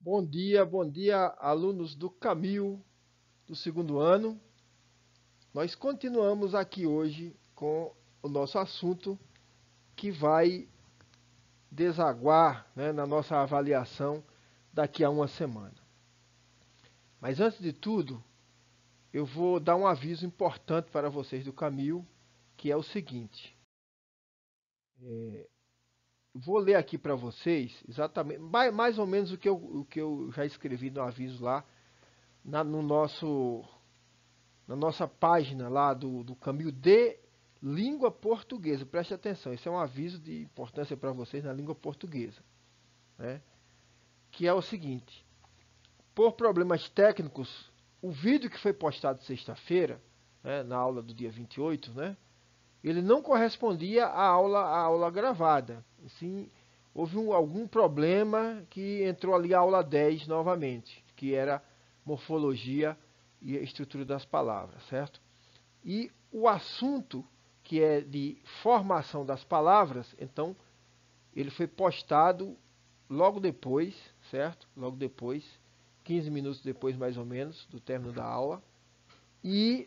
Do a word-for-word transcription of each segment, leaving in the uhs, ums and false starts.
Bom dia, bom dia, alunos do Camil do segundo ano. Nós continuamos aqui hoje com o nosso assunto que vai desaguar, né, na nossa avaliação daqui a uma semana. Mas antes de tudo, eu vou dar um aviso importante para vocês do Camil, que é o seguinte. É, vou ler aqui para vocês exatamente, mais, mais ou menos o que, eu, o que eu já escrevi no aviso lá na, no nosso na nossa página lá do, do Camil de língua portuguesa. Preste atenção, esse é um aviso de importância para vocês na língua portuguesa, né? Que é o seguinte: por problemas técnicos, o vídeo que foi postado sexta-feira, né, na aula do dia vinte e oito, né, ele não correspondia à aula, à aula gravada. Assim, houve um, algum problema que entrou ali a aula dez novamente, que era morfologia e a estrutura das palavras, certo? E o assunto, que é de formação das palavras, então ele foi postado logo depois, certo? Logo depois, quinze minutos depois mais ou menos do término da aula. E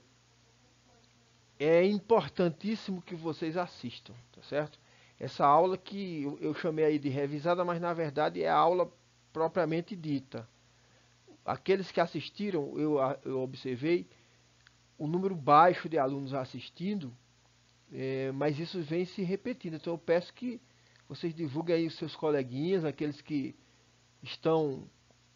é importantíssimo que vocês assistam, tá certo? Essa aula que eu chamei aí de revisada, mas na verdade é a aula propriamente dita. Aqueles que assistiram, eu, eu observei o número baixo de alunos assistindo. É, mas isso vem se repetindo. Então eu peço que vocês divulguem aí os seus coleguinhas, aqueles que estão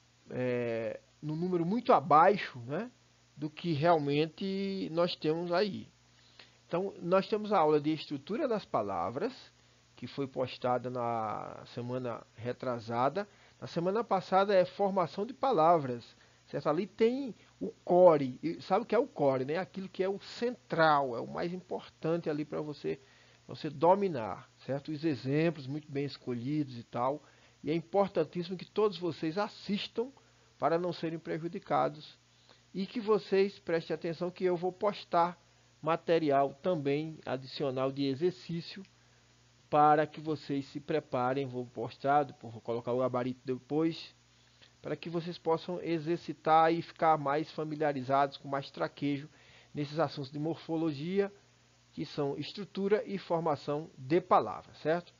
é, no número muito abaixo, né, do que realmente nós temos aí. Então nós temos a aula de estrutura das palavras, que foi postada na semana retrasada. Na semana passada é formação de palavras. Certo? Ali tem o core. E sabe o que é o core, né? Aquilo que é o central, é o mais importante ali para você você dominar, certo? Os exemplos muito bem escolhidos e tal. E é importantíssimo que todos vocês assistam para não serem prejudicados e que vocês prestem atenção que eu vou postar material também adicional de exercício para que vocês se preparem. Vou postar, vou colocar o gabarito depois, para que vocês possam exercitar e ficar mais familiarizados, com mais traquejo nesses assuntos de morfologia, que são estrutura e formação de palavras, certo?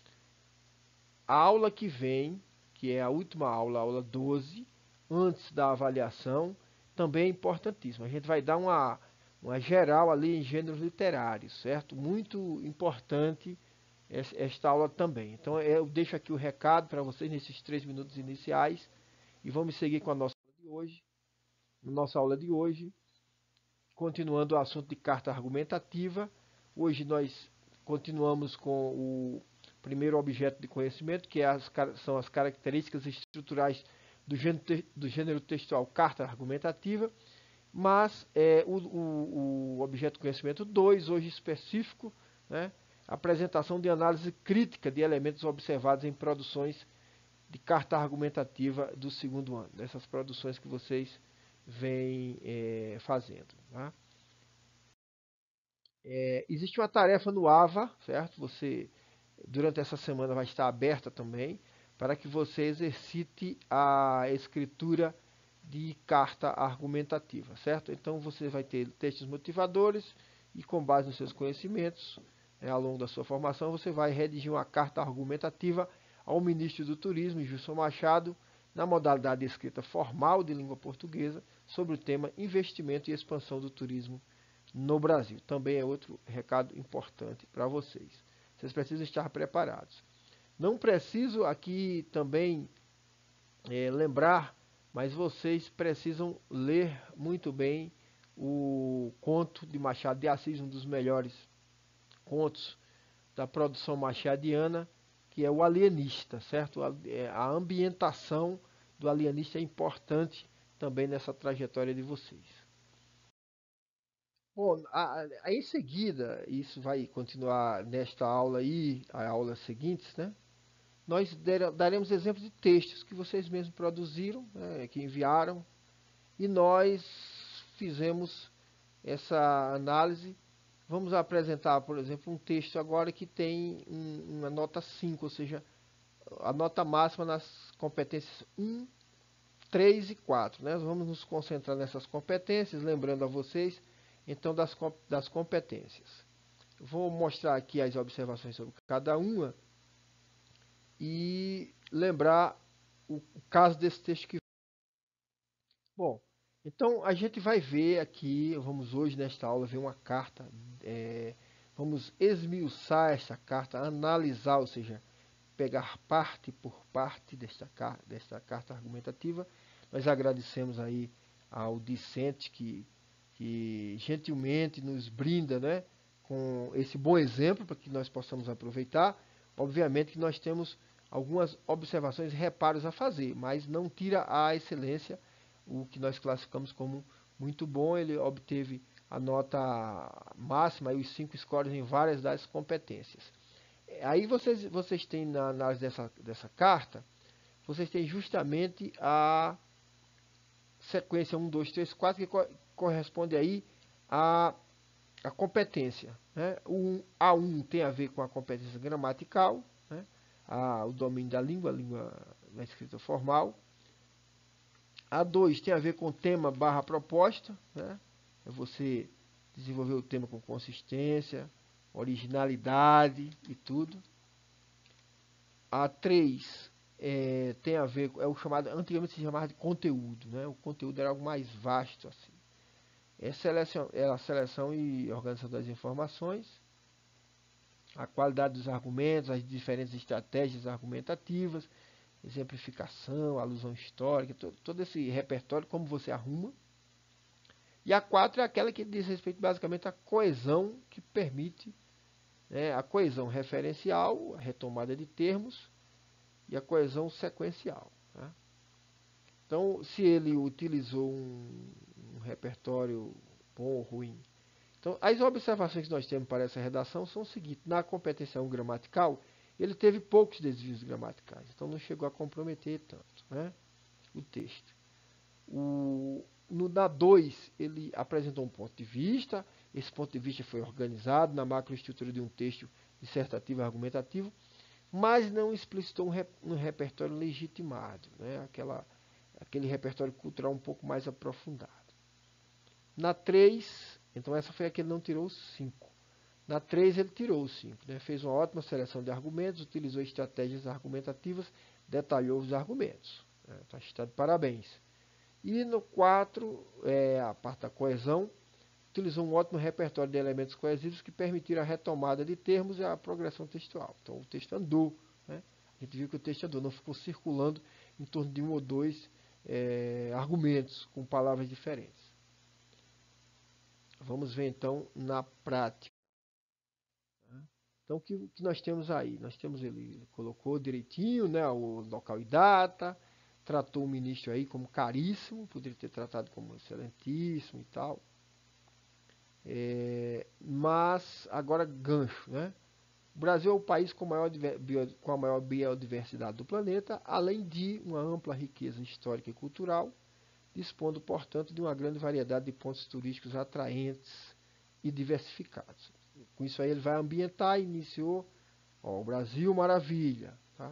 A aula que vem, que é a última aula, a aula doze, antes da avaliação, também é importantíssima. A gente vai dar uma, uma geral ali em gêneros literários, certo? Muito importante esta aula também. Então eu deixo aqui o recado para vocês nesses três minutos iniciais e vamos seguir com a nossa aula de hoje. Nossa aula de hoje, continuando o assunto de carta argumentativa. Hoje nós continuamos com o primeiro objeto de conhecimento, que é as, são as características estruturais do gênero, do gênero textual carta argumentativa. Mas é, o, o, o objeto de conhecimento dois, hoje específico, né, apresentação de análise crítica de elementos observados em produções de carta argumentativa do segundo ano, dessas produções que vocês vêm é, fazendo. Tá? É, existe uma tarefa no AVA, certo? Você, durante essa semana, vai estar aberta também, para que você exercite a escritura de carta argumentativa, certo? Então você vai ter textos motivadores e, com base nos seus conhecimentos, né, ao longo da sua formação, você vai redigir uma carta argumentativa ao ministro do Turismo, Gilson Machado, na modalidade de escrita formal de língua portuguesa, sobre o tema investimento e expansão do turismo no Brasil. Também é outro recado importante para vocês. Vocês precisam estar preparados. Não preciso aqui também é, lembrar, mas vocês precisam ler muito bem o conto de Machado de Assis, um dos melhores contos da produção machadiana, que é o Alienista, certo? A ambientação do alienista é importante também nessa trajetória de vocês. Bom, a, a, em seguida, isso vai continuar nesta aula e a aulas seguintes, né? Nós der, daremos exemplos de textos que vocês mesmos produziram, né, que enviaram, e nós fizemos essa análise. Vamos apresentar, por exemplo, um texto agora que tem um, uma nota cinco, ou seja, a nota máxima nas competências um três e quatro, né? Vamos nos concentrar nessas competências, lembrando a vocês, então, das, das competências. Eu vou mostrar aqui as observações sobre cada uma e lembrar o, o caso desse texto que... Bom, então a gente vai ver aqui, vamos hoje nesta aula ver uma carta, é, vamos esmiuçar esta carta, analisar, ou seja, pegar parte por parte desta, desta carta argumentativa. Nós agradecemos aí ao discente que, que gentilmente nos brinda, né, com esse bom exemplo para que nós possamos aproveitar. Obviamente que nós temos algumas observações e reparos a fazer, mas não tira a excelência, o que nós classificamos como muito bom. Ele obteve a nota máxima e os cinco scores em várias das competências. Aí vocês, vocês têm na análise dessa, dessa carta, vocês têm justamente a sequência um, dois, três, quatro, que co corresponde aí à, à competência. Né? O A um tem a ver com a competência gramatical, né? a, o domínio da língua, a língua na escrita formal. A dois tem a ver com tema barra proposta, né? É você desenvolver o tema com consistência, originalidade e tudo. A três é, tem a ver, é o chamado, antigamente se chamava de conteúdo, né? O conteúdo era algo mais vasto, assim. É, seleção, é a seleção e organização das informações, a qualidade dos argumentos, as diferentes estratégias argumentativas, exemplificação, alusão histórica, todo, todo esse repertório, como você arruma. E a quatro é aquela que diz respeito basicamente à coesão, que permite, né, a coesão referencial, a retomada de termos, e a coesão sequencial. Tá? Então, se ele utilizou um, um repertório bom ou ruim. Então, as observações que nós temos para essa redação são o seguinte: na competência um gramatical, ele teve poucos desvios gramaticais, então não chegou a comprometer tanto, né, o texto. O, no da dois, ele apresentou um ponto de vista, esse ponto de vista foi organizado na macroestrutura de um texto dissertativo e argumentativo, mas não explicitou um, rep, um repertório legitimado, né? Aquela, aquele repertório cultural um pouco mais aprofundado. Na três, então essa foi a que ele não tirou cinco. Na três ele tirou os cinco, né? Fez uma ótima seleção de argumentos, utilizou estratégias argumentativas, detalhou os argumentos. Está, né? Está de parabéns. E no quatro, é, a parte da coesão, utilizou um ótimo repertório de elementos coesivos que permitiram a retomada de termos e a progressão textual. Então o texto andou, né? A gente viu que o texto andou, não ficou circulando em torno de um ou dois é, argumentos com palavras diferentes. Vamos ver então na prática. Então o que, que nós temos aí? Nós temos, ele colocou direitinho, né, o local e data, tratou o ministro aí como caríssimo, poderia ter tratado como excelentíssimo e tal. É, mas agora gancho, né? O Brasil é o país com, maior, bio, com a maior biodiversidade do planeta, além de uma ampla riqueza histórica e cultural, dispondo, portanto, de uma grande variedade de pontos turísticos atraentes e diversificados. Com isso aí ele vai ambientar e iniciou, ó, o Brasil maravilha, tá?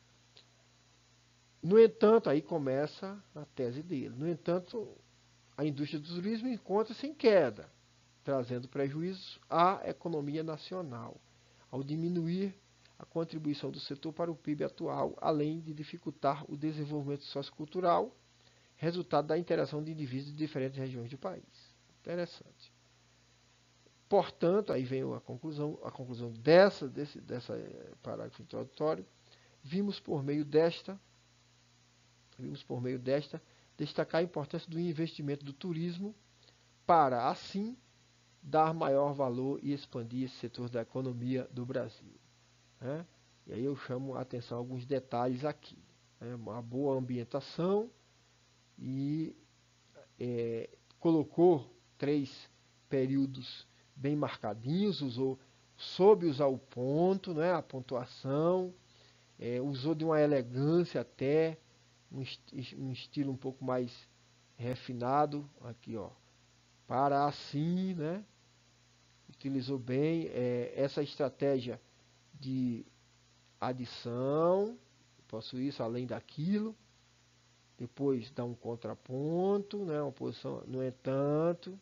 No entanto, aí começa a tese dele. No entanto, a indústria do turismo encontra-se em queda, trazendo prejuízos à economia nacional, ao diminuir a contribuição do setor para o P I B atual, além de dificultar o desenvolvimento sociocultural, resultado da interação de indivíduos de diferentes regiões do país. Interessante. Portanto, aí vem a conclusão, a conclusão dessa, desse dessa, parágrafo introdutório, vimos por meio desta, vimos por meio desta, destacar a importância do investimento do turismo para, assim, dar maior valor e expandir esse setor da economia do Brasil. Né? E aí eu chamo a atenção a alguns detalhes aqui. Né? Uma boa ambientação e é, colocou três períodos bem marcadinhos, usou, soube usar o ponto, né? A pontuação, é, usou de uma elegância até, um, est um estilo um pouco mais refinado, aqui ó, para assim, né? Utilizou bem é, essa estratégia de adição, posso isso, além daquilo, depois dá um contraponto, né, uma posição, no entanto.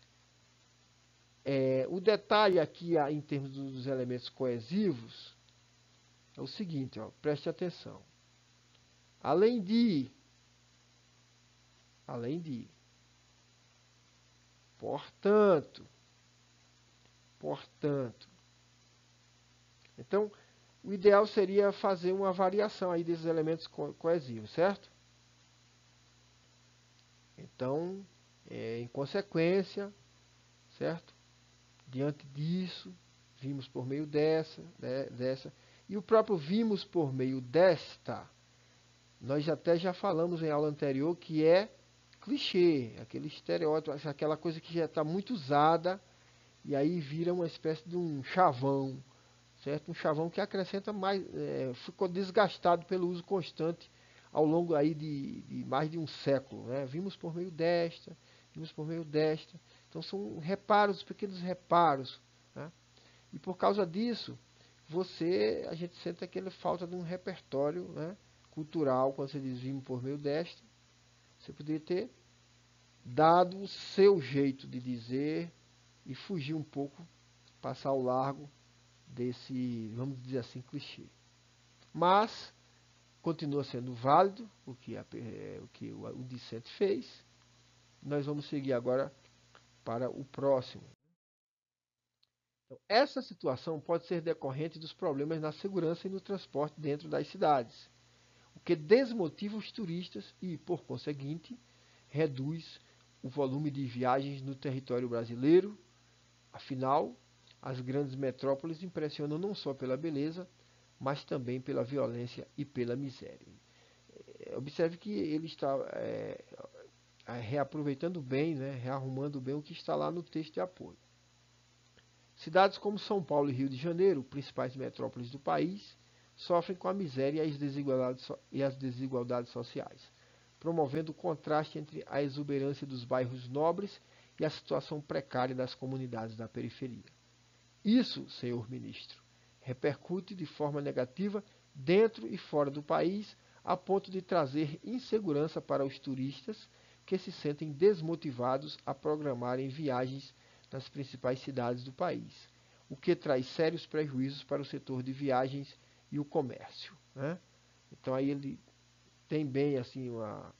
É, o detalhe aqui em termos dos elementos coesivos é o seguinte, ó, preste atenção. Além de, além de, portanto, portanto. Então, o ideal seria fazer uma variação aí desses elementos co coesivos, certo? Então, é, em consequência, certo? Diante disso, vimos por meio dessa, né, dessa, e o próprio vimos por meio desta, nós até já falamos em aula anterior que é clichê, aquele estereótipo, aquela coisa que já está muito usada e aí vira uma espécie de um chavão, certo? Um chavão que acrescenta mais, é, ficou desgastado pelo uso constante ao longo aí de, de mais de um século, né? Vimos por meio desta, vimos por meio desta. Então são reparos, pequenos reparos, né? E por causa disso, você, a gente sente aquela falta de um repertório, né, cultural, quando você diz vimos por meio desta. Você poderia ter dado o seu jeito de dizer e fugir um pouco, passar ao largo desse, vamos dizer assim, clichê. Mas continua sendo válido o que, a, o, que o, o discente fez. Nós vamos seguir agora para o próximo. Então, essa situação pode ser decorrente dos problemas na segurança e no transporte dentro das cidades, o que desmotiva os turistas e, por conseguinte, reduz o volume de viagens no território brasileiro. Afinal, as grandes metrópoles impressionam não só pela beleza, mas também pela violência e pela miséria. Observe que ele está é, reaproveitando bem, né, rearrumando bem o que está lá no texto de apoio. Cidades como São Paulo e Rio de Janeiro, principais metrópoles do país, sofrem com a miséria e as desigualdades, e as desigualdades sociais, promovendo o contraste entre a exuberância dos bairros nobres e a situação precária das comunidades da periferia. Isso, senhor ministro, repercute de forma negativa dentro e fora do país, a ponto de trazer insegurança para os turistas que se sentem desmotivados a programarem viagens nas principais cidades do país, o que traz sérios prejuízos para o setor de viagens e o comércio, né? Então aí ele tem bem assim uma,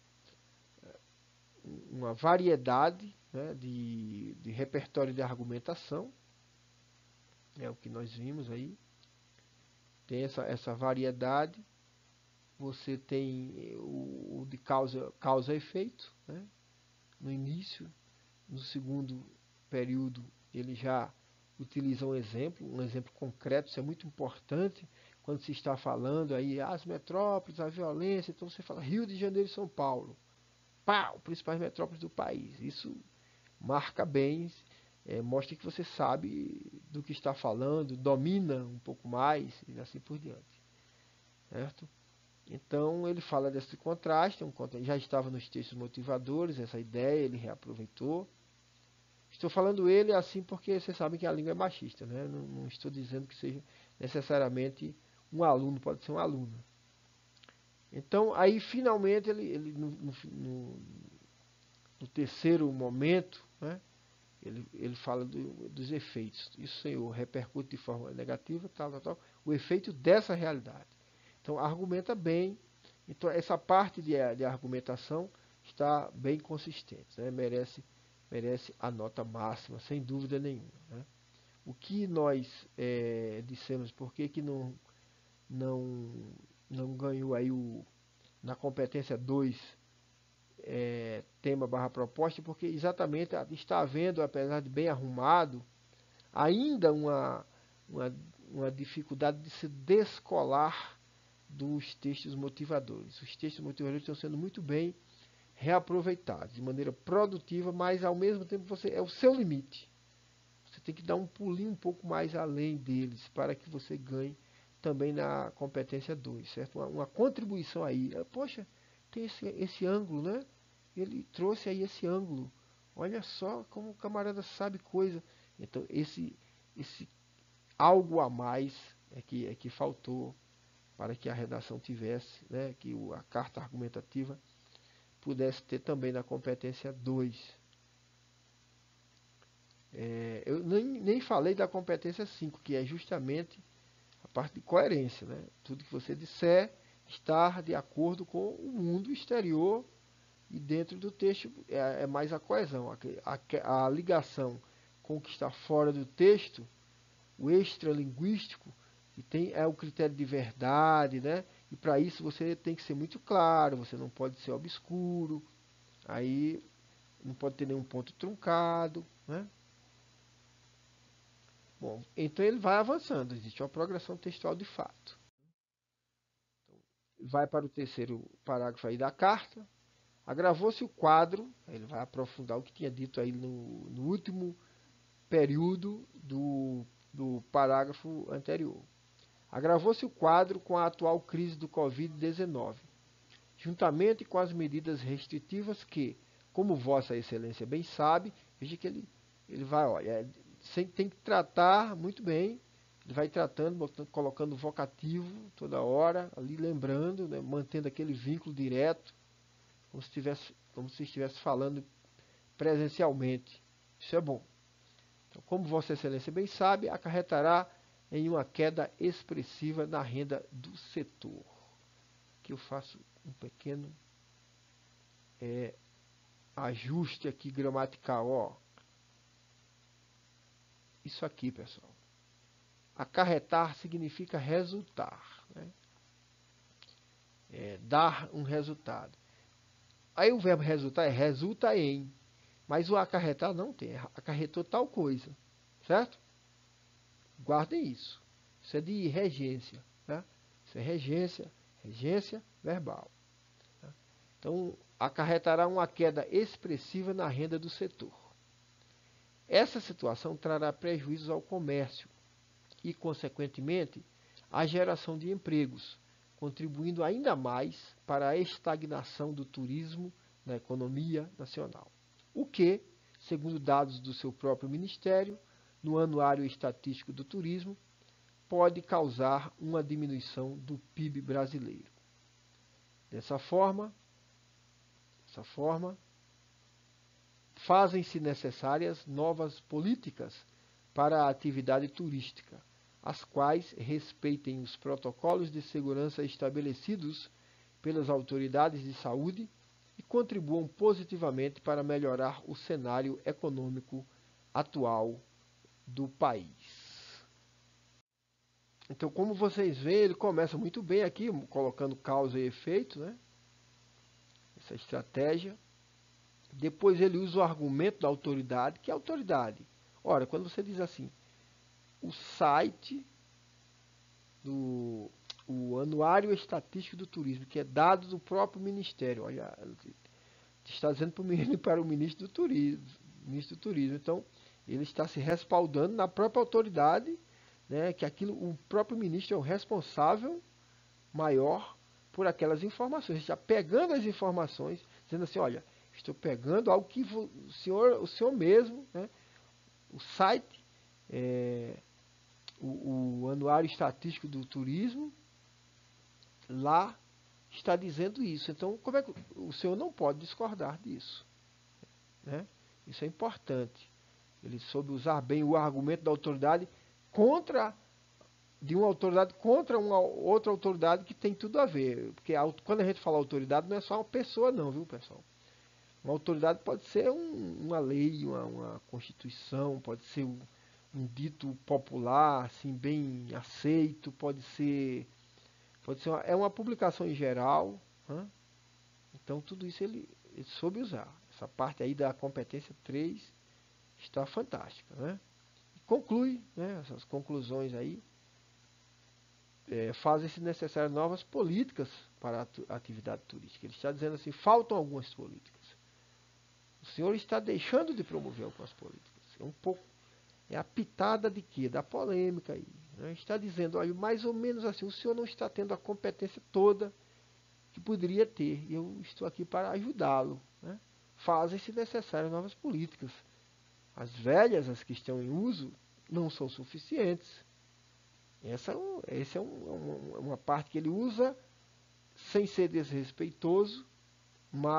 uma variedade, né, de, de repertório de argumentação, é o que nós vimos aí. Tem essa, essa variedade. Você tem o, o de causa, causa e efeito, né? No início, no segundo período, ele já utiliza um exemplo, um exemplo concreto. Isso é muito importante quando se está falando aí as metrópoles, a violência. Então você fala Rio de Janeiro e São Paulo, pau, principais metrópoles do país. Isso marca bem, é, mostra que você sabe do que está falando, domina um pouco mais e assim por diante, certo? Então ele fala desse contraste, um, já estava nos textos motivadores, essa ideia ele reaproveitou. Estou falando ele assim porque vocês sabem que a língua é machista, né? Não, não estou dizendo que seja necessariamente um aluno, pode ser uma aluna. Então aí finalmente ele, ele no, no, no terceiro momento, né, ele, ele fala do, dos efeitos. Isso, Senhor, repercute de forma negativa, tal, tal, tal, o efeito dessa realidade. Então argumenta bem. Então essa parte de, de argumentação está bem consistente, né? merece, merece a nota máxima, sem dúvida nenhuma, né? O que nós é, dissemos, por que, que não, não, não ganhou aí o, na competência dois, é, tema barra proposta, porque exatamente está havendo, apesar de bem arrumado, ainda uma, uma, uma dificuldade de se descolar dos textos motivadores. Os textos motivadores estão sendo muito bem reaproveitados, de maneira produtiva, mas ao mesmo tempo você é o seu limite. Você tem que dar um pulinho um pouco mais além deles para que você ganhe também na competência dois, certo? Uma, uma contribuição aí. Poxa, tem esse, esse ângulo, né? Ele trouxe aí esse ângulo. Olha só como o camarada sabe coisa. Então, esse, esse algo a mais é que, é que faltou para que a redação tivesse, né? Que a carta argumentativa pudesse ter também na competência dois. É, eu nem, nem falei da competência cinco, que é justamente a parte de coerência, né? Tudo que você disser estar de acordo com o mundo exterior, e dentro do texto é, é mais a coesão, a, a, a ligação com o que está fora do texto, o extralinguístico, que tem, é o critério de verdade, né? E para isso você tem que ser muito claro, você não pode ser obscuro, aí não pode ter nenhum ponto truncado, né? Bom, então ele vai avançando, existe uma progressão textual de fato. Vai para o terceiro parágrafo aí da carta. Agravou-se o quadro, ele vai aprofundar o que tinha dito aí no, no último período do, do parágrafo anterior. Agravou-se o quadro com a atual crise do covid dezenove, juntamente com as medidas restritivas que, como Vossa Excelência bem sabe, veja que ele, ele vai, olha, sem, tem que tratar muito bem, ele vai tratando, botando, colocando vocativo toda hora, ali lembrando, né, mantendo aquele vínculo direto, como se, estivesse, como se estivesse falando presencialmente. Isso é bom. Então, como Vossa Excelência bem sabe, acarretará em uma queda expressiva na renda do setor. Aqui eu faço um pequeno é, ajuste aqui gramatical. Ó. Isso aqui, pessoal. Acarretar significa resultar. Né? É, dar um resultado. Aí o verbo resultar é resulta em. Mas o acarretar não tem. Acarretou tal coisa. Certo? Guardem isso. Isso é de regência. Né? Isso é regência. Regência verbal. Né? Então, acarretará uma queda expressiva na renda do setor. Essa situação trará prejuízos ao comércio e, consequentemente, à geração de empregos, contribuindo ainda mais para a estagnação do turismo na economia nacional. O que, segundo dados do seu próprio ministério, no Anuário Estatístico do Turismo, pode causar uma diminuição do P I B brasileiro. Dessa forma, dessa forma, fazem-se necessárias novas políticas para a atividade turística, as quais respeitem os protocolos de segurança estabelecidos pelas autoridades de saúde e contribuam positivamente para melhorar o cenário econômico atual do país. Então, como vocês veem, ele começa muito bem aqui, colocando causa e efeito, né? Essa estratégia. Depois ele usa o argumento da autoridade. Que é autoridade? Ora, quando você diz assim, o site do o Anuário Estatístico do Turismo, que é dado do próprio Ministério, olha, está dizendo para o Ministro do Turismo, Ministro do Turismo. Então, ele está se respaldando na própria autoridade, né, que aquilo, o próprio ministro é o responsável maior por aquelas informações. Ele está pegando as informações, dizendo assim, olha, estou pegando algo que o senhor, o senhor mesmo, né, o site, é, o, o Anuário Estatístico do Turismo, lá está dizendo isso. Então, como é que o senhor não pode discordar disso? Né? Isso é importante. Ele soube usar bem o argumento da autoridade contra de uma autoridade contra uma outra autoridade que tem tudo a ver. Porque a, quando a gente fala autoridade, não é só uma pessoa não, viu, pessoal? Uma autoridade pode ser um, uma lei, uma, uma constituição, pode ser um, um dito popular, assim, bem aceito, pode ser, pode ser uma, é uma publicação em geral. Né? Então, tudo isso ele, ele soube usar. Essa parte aí da competência três está fantástica. Né? Conclui, né, essas conclusões aí. É, fazem-se necessárias novas políticas para a atividade turística. Ele está dizendo assim, faltam algumas políticas. O senhor está deixando de promover algumas políticas. É um pouco, é a pitada de quê? Da polêmica aí. Né? Está dizendo, olha, mais ou menos assim, o senhor não está tendo a competência toda que poderia ter. E eu estou aqui para ajudá-lo. Né? Fazem-se necessárias novas políticas. As velhas, as que estão em uso, não são suficientes. Essa, essa é um, uma parte que ele usa sem ser desrespeitoso, mas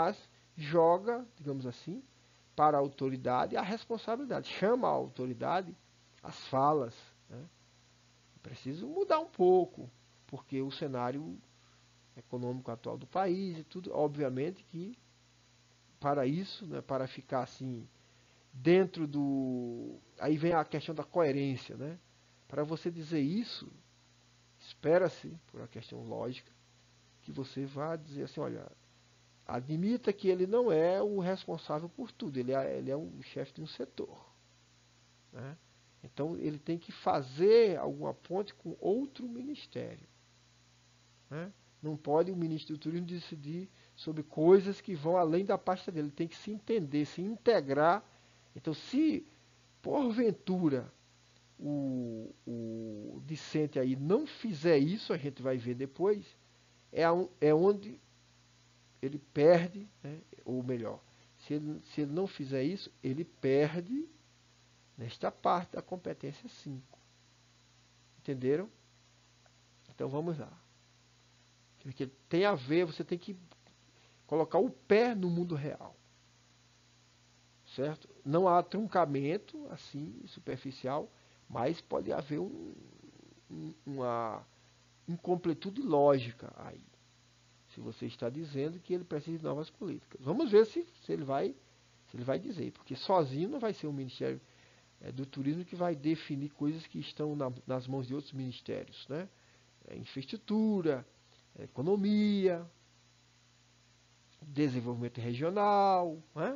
joga, digamos assim, para a autoridade a responsabilidade, chama a autoridade as falas. Né? Preciso mudar um pouco, porque o cenário econômico atual do país e tudo, obviamente que para isso, né, para ficar assim dentro do... Aí vem a questão da coerência, né? Para você dizer isso, espera-se, por uma questão lógica, que você vá dizer assim, olha, admita que ele não é o responsável por tudo, ele é, ele é o chefe de um setor. Né? Então ele tem que fazer alguma ponte com outro ministério. Né? Não pode o ministro do turismo decidir sobre coisas que vão além da pasta dele. Ele tem que se entender, se integrar. Então, se porventura o, o discente aí não fizer isso, a gente vai ver depois, é, a, é onde ele perde, né? Ou melhor, se ele, se ele não fizer isso, ele perde nesta parte da competência cinco. Entenderam? Então vamos lá. Porque tem a ver, você tem que colocar o pé no mundo real. Certo? Não há truncamento assim, superficial, mas pode haver um, um, uma incompletude lógica aí. Se você está dizendo que ele precisa de novas políticas. Vamos ver se, se, ele, vai, se ele vai dizer, porque sozinho não vai ser o Ministério é, do Turismo que vai definir coisas que estão na, nas mãos de outros ministérios. Né? É, infraestrutura, é, economia, desenvolvimento regional. Né?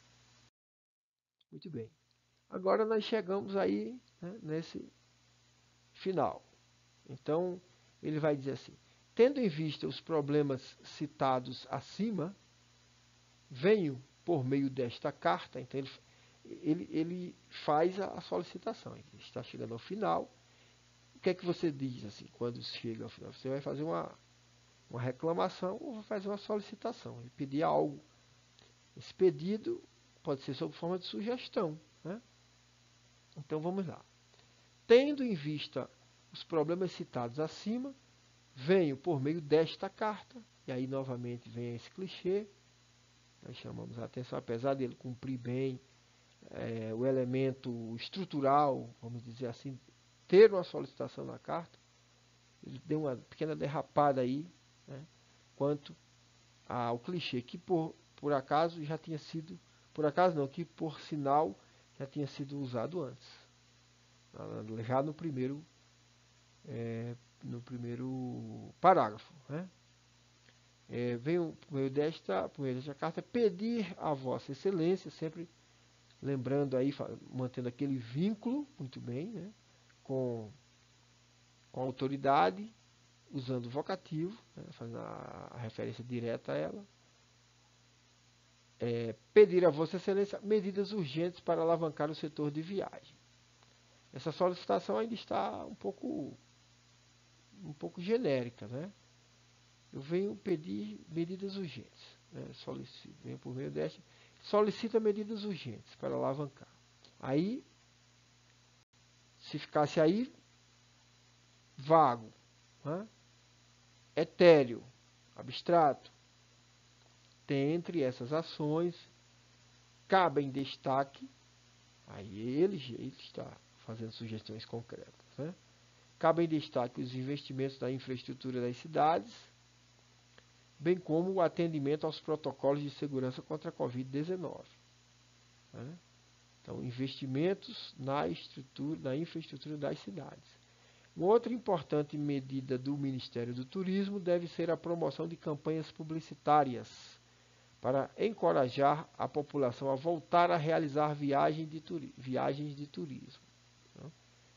Muito bem. Agora nós chegamos aí, né, nesse final. Então, ele vai dizer assim: tendo em vista os problemas citados acima, venho por meio desta carta. Então, ele, ele, ele faz a solicitação. Ele está chegando ao final. O que é que você diz assim quando chega ao final? Você vai fazer uma, uma reclamação ou vai fazer uma solicitação e pedir algo. Esse pedido pode ser sob forma de sugestão. Né? Então, vamos lá. Tendo em vista os problemas citados acima, venho por meio desta carta, e aí novamente vem esse clichê, nós chamamos a atenção, apesar dele cumprir bem é, o elemento estrutural, vamos dizer assim, ter uma solicitação na carta, ele deu uma pequena derrapada aí, né, quanto ao clichê, que por, por acaso já tinha sido, por acaso não, que por sinal já tinha sido usado antes, já no primeiro É, no primeiro parágrafo. Né? É, venho por meio desta, por meio desta carta pedir a Vossa Excelência, sempre lembrando aí, mantendo aquele vínculo, muito bem, né? com, com a autoridade, usando o vocativo, né? Fazendo a, a referência direta a ela. É, pedir a Vossa Excelência medidas urgentes para alavancar o setor de viagem. Essa solicitação ainda está um pouco um pouco genérica, né? Eu venho pedir medidas urgentes, né? Solicito, venho por meio desta, solicita medidas urgentes para alavancar. Aí, se ficasse aí, vago, né? Etéreo, abstrato. Dentre essas ações, cabe em destaque, aí ele, ele está fazendo sugestões concretas, né? Cabe em destaque os investimentos na infraestrutura das cidades, bem como o atendimento aos protocolos de segurança contra a covid dezenove. Né? Então, investimentos na, estrutura, na infraestrutura das cidades. Uma outra importante medida do Ministério do Turismo deve ser a promoção de campanhas publicitárias para encorajar a população a voltar a realizar viagem de turi viagens de turismo. Né?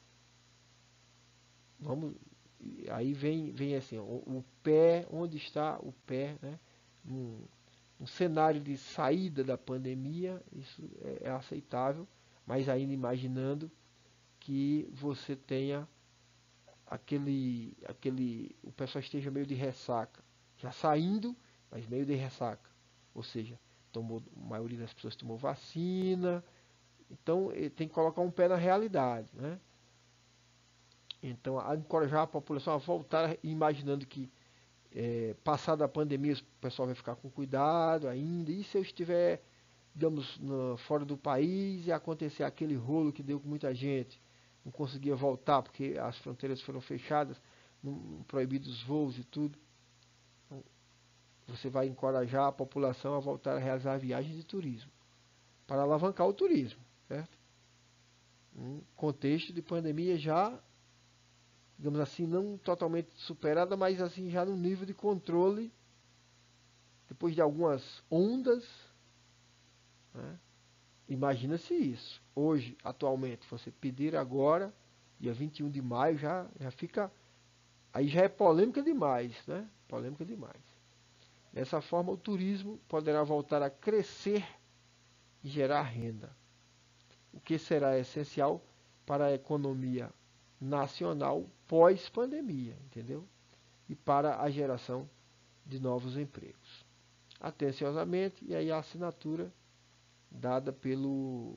Vamos, aí vem, vem assim, o, o pé, onde está o pé, né? Um, um cenário de saída da pandemia, isso é, é aceitável, mas ainda imaginando que você tenha aquele, aquele, o pessoal esteja meio de ressaca, já saindo, mas meio de ressaca, ou seja, tomou, a maioria das pessoas tomou vacina, então tem que colocar um pé na realidade, né? Então, a encorajar a população a voltar imaginando que É, passada a pandemia, o pessoal vai ficar com cuidado ainda. E se eu estiver, digamos, no, fora do país e acontecer aquele rolo que deu com muita gente, não conseguia voltar porque as fronteiras foram fechadas, não, proibidos os voos e tudo. Então, você vai encorajar a população a voltar a realizar viagens de turismo, para alavancar o turismo, certo? Um contexto de pandemia já, digamos assim, não totalmente superada, mas assim já no nível de controle, depois de algumas ondas, né? Imagina-se isso. Hoje, atualmente, você pedir agora, dia vinte e um de maio, já, já fica. Aí já é polêmica demais, né? Polêmica demais. Dessa forma, o turismo poderá voltar a crescer e gerar renda, o que será essencial para a economia nacional pós-pandemia, entendeu? E para a geração de novos empregos. Atenciosamente, e aí a assinatura dada pelo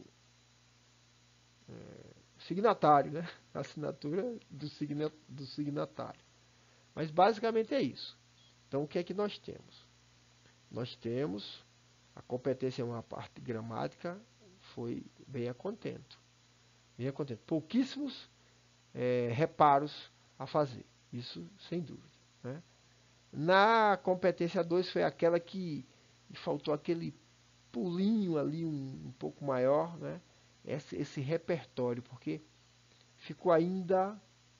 é, signatário, né? A assinatura do, signa, do signatário. Mas basicamente é isso. Então o que é que nós temos? Nós temos a competência em uma parte gramática, foi bem a contento. Bem a contento. Pouquíssimos é, reparos a fazer. Isso sem dúvida. Né? Na competência dois foi aquela que faltou aquele pulinho ali um, um pouco maior, né? Esse, esse repertório, porque ficou ainda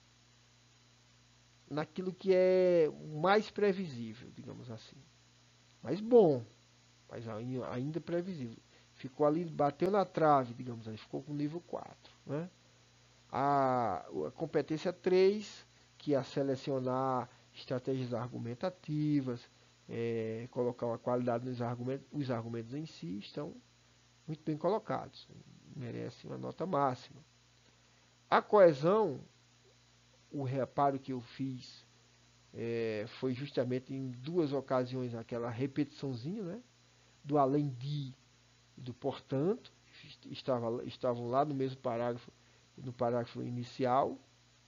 naquilo que é mais previsível, digamos assim. Mas bom, mas ainda previsível. Ficou ali, bateu na trave, digamos assim, ficou com nível quatro. Né? A, a competência três, que é selecionar estratégias argumentativas, é, colocar uma qualidade nos argumentos, os argumentos em si estão muito bem colocados, merece uma nota máxima. A coesão, o reparo que eu fiz é, foi justamente em duas ocasiões aquela repetiçãozinha, né, do além de e do portanto, estava, estavam lá no mesmo parágrafo, no parágrafo inicial,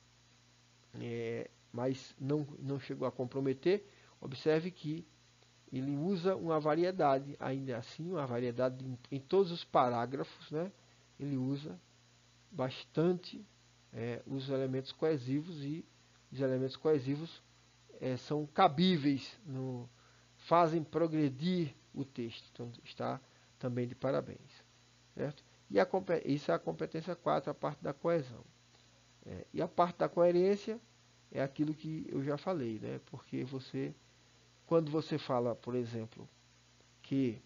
é, mas não, não chegou a comprometer. Observe que ele usa uma variedade, ainda assim, uma variedade em, em todos os parágrafos, né? Ele usa bastante é, os elementos coesivos, e os elementos coesivos é, são cabíveis, no, fazem progredir o texto. Então está também de parabéns. Certo? E a, isso é a competência quatro, a parte da coesão. É, e a parte da coerência é aquilo que eu já falei, né? Porque você, quando você fala, por exemplo, que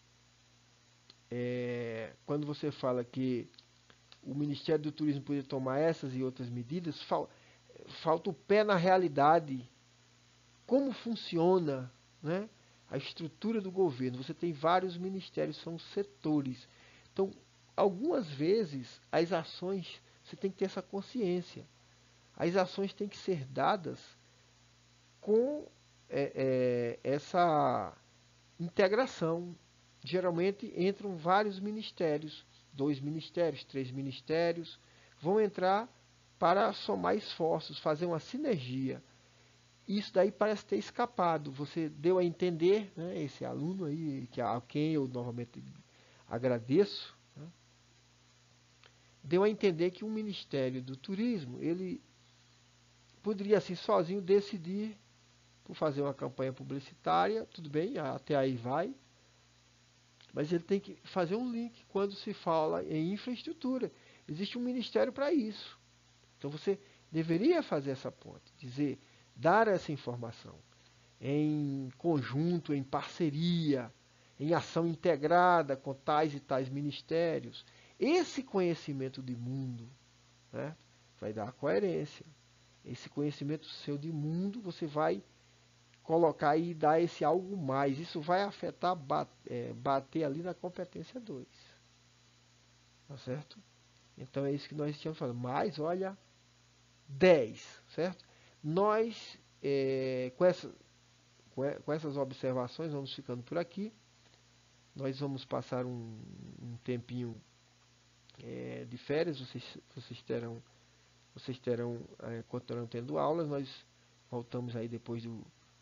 é, quando você fala que o Ministério do Turismo poderia tomar essas e outras medidas, fal, falta o pé na realidade, como funciona, né, a estrutura do governo. Você tem vários ministérios, são setores. Então, algumas vezes, as ações, você tem que ter essa consciência. As ações têm que ser dadas com é, é, essa integração. Geralmente entram vários ministérios, dois ministérios, três ministérios, vão entrar para somar esforços, fazer uma sinergia. Isso daí parece ter escapado. Você deu a entender, né, esse aluno aí, que a quem eu novamente agradeço, né, deu a entender que o Ministério do Turismo, ele poderia assim sozinho decidir por fazer uma campanha publicitária, tudo bem, até aí vai, mas ele tem que fazer um link quando se fala em infraestrutura. Existe um ministério para isso. Então você deveria fazer essa ponte, dizer, dar essa informação em conjunto, em parceria, em ação integrada com tais e tais ministérios. Esse conhecimento de mundo, né, vai dar coerência. Esse conhecimento seu de mundo, você vai colocar e dar esse algo mais. Isso vai afetar, bater, bater ali na competência dois. Tá certo? Então é isso que nós tínhamos falado. Mas, olha, dez, certo? Nós, é, com, essa, com essas observações, vamos ficando por aqui. Nós vamos passar um, um tempinho é, de férias. Vocês, vocês terão, vocês terão é, continuarão tendo aulas. Nós voltamos aí depois do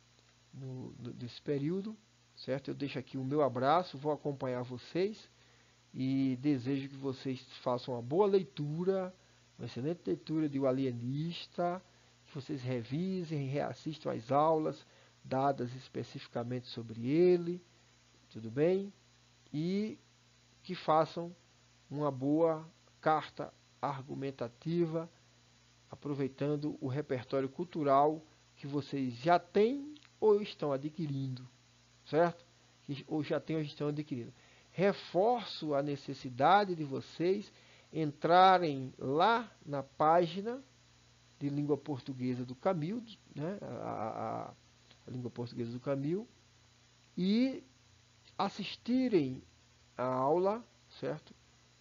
no, no, nesse período, certo? Eu deixo aqui o meu abraço, vou acompanhar vocês e desejo que vocês façam uma boa leitura, uma excelente leitura de O Alienista, que vocês revisem, reassistam as aulas dadas especificamente sobre ele, tudo bem? E que façam uma boa carta argumentativa, aproveitando o repertório cultural que vocês já têm ou estão adquirindo, certo? Ou já têm ou estão adquirindo. Reforço a necessidade de vocês entrarem lá na página de língua portuguesa do Camil, né? a, a, a língua portuguesa do Camil, e assistirem a aula, certo?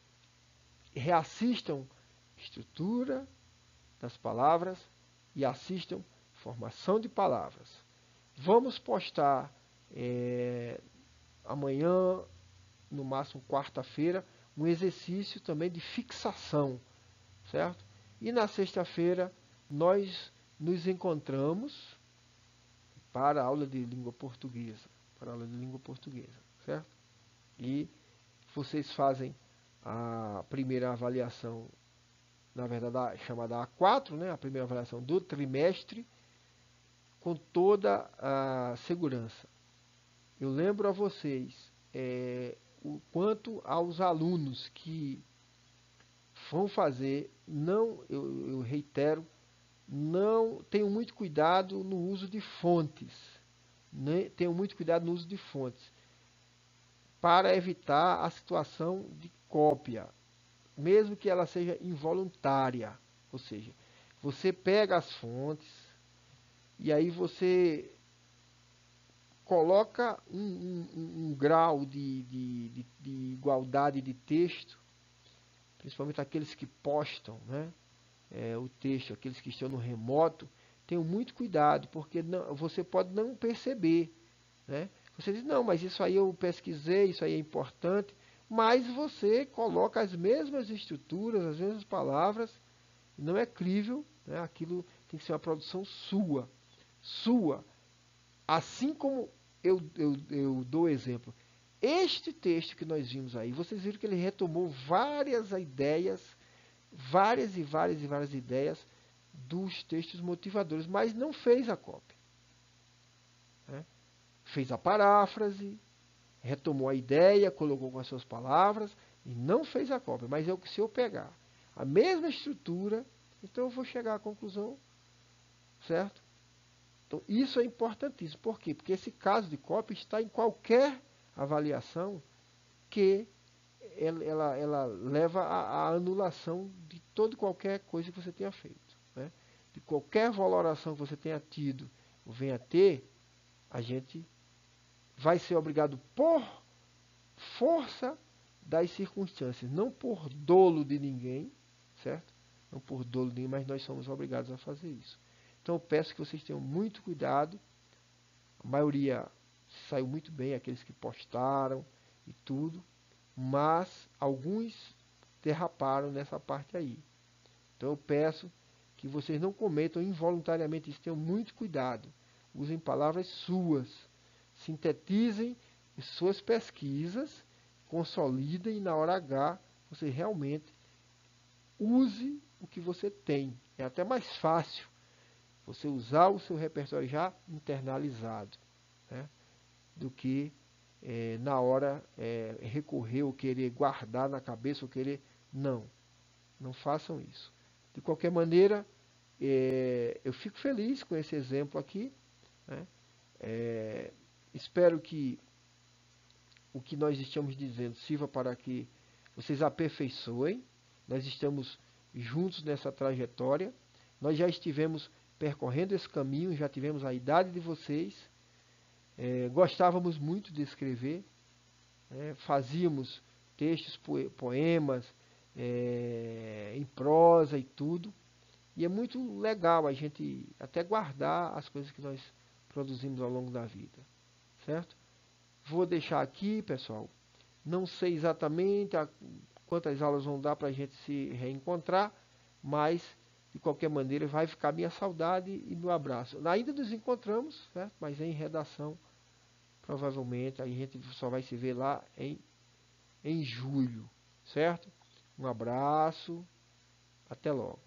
Reassistam estrutura das palavras e assistam formação de palavras. Vamos postar é, amanhã, no máximo quarta-feira, um exercício também de fixação, certo? E na sexta-feira nós nos encontramos para a aula de língua portuguesa, para a aula de língua portuguesa, certo? E vocês fazem a primeira avaliação, na verdade, a chamada A quatro, né? A primeira avaliação do trimestre, com toda a segurança. Eu lembro a vocês, é, o quanto aos alunos que vão fazer, não, eu, eu reitero, não tenham muito cuidado no uso de fontes, né? Tenham muito cuidado no uso de fontes, para evitar a situação de cópia, mesmo que ela seja involuntária. Ou seja, você pega as fontes e aí você coloca um, um, um grau de, de, de, de igualdade de texto, principalmente aqueles que postam, né, é, o texto, aqueles que estão no remoto, tenham muito cuidado, porque não, você pode não perceber, né? Você diz, não, mas isso aí eu pesquisei, isso aí é importante, mas você coloca as mesmas estruturas, as mesmas palavras, não é crível, né? Aquilo tem que ser uma produção sua, sua. Assim como eu, eu, eu dou exemplo, este texto que nós vimos aí, vocês viram que ele retomou várias ideias, várias e várias e várias ideias dos textos motivadores, mas não fez a cópia, né? Fez a paráfrase, retomou a ideia, colocou com as suas palavras e não fez a cópia. Mas eu, se eu pegar a mesma estrutura, então eu vou chegar à conclusão, certo? Então isso é importantíssimo. Por quê? Porque esse caso de cópia está em qualquer avaliação que ela, ela, ela leva à, à anulação de toda e qualquer coisa que você tenha feito, né? De qualquer valoração que você tenha tido ou venha a ter, a gente vai ser obrigado por força das circunstâncias, não por dolo de ninguém, certo? Não por dolo de ninguém, mas nós somos obrigados a fazer isso. Então eu peço que vocês tenham muito cuidado. A maioria saiu muito bem, aqueles que postaram e tudo, mas alguns derraparam nessa parte aí. Então eu peço que vocês não cometam involuntariamente isso, tenham muito cuidado. Usem palavras suas, sintetizem suas pesquisas, consolidem e na hora H você realmente use o que você tem. É até mais fácil você usar o seu repertório já internalizado, né, do que é, na hora é, recorrer ou querer guardar na cabeça ou querer... Não, não façam isso. De qualquer maneira, é, eu fico feliz com esse exemplo aqui, né? É, espero que o que nós estamos dizendo sirva para que vocês aperfeiçoem. Nós estamos juntos nessa trajetória. Nós já estivemos percorrendo esse caminho, já tivemos a idade de vocês. É, gostávamos muito de escrever, né? Fazíamos textos, poemas, é, em prosa e tudo. E é muito legal a gente até guardar as coisas que nós produzimos ao longo da vida, certo? Vou deixar aqui, pessoal. Não sei exatamente a, quantas aulas vão dar para a gente se reencontrar, mas De qualquer maneira, vai ficar minha saudade e meu abraço. Ainda nos encontramos, certo? Mas em redação, provavelmente, a gente só vai se ver lá em, em julho, certo? Um abraço, até logo.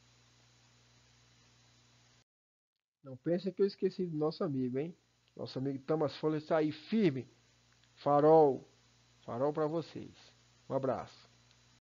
Não pense que eu esqueci do nosso amigo, hein? Nosso amigo Thomas Folha está aí firme. Farol, farol para vocês. Um abraço.